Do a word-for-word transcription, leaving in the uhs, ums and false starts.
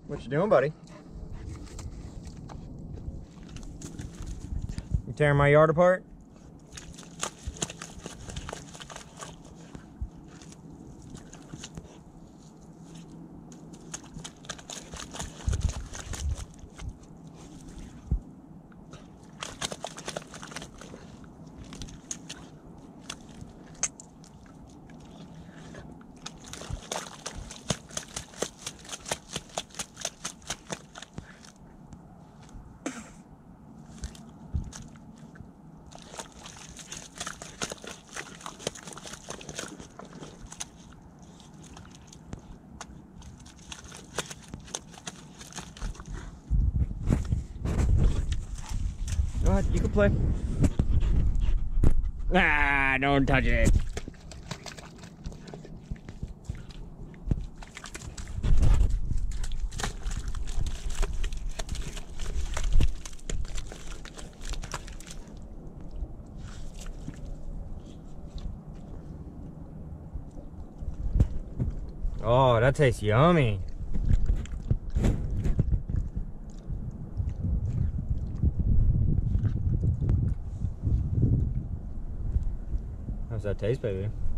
What you doing, buddy? You tearing my yard apart? Go ahead, you can play. Ah, don't touch it. Oh, that tastes yummy. How's that taste, baby?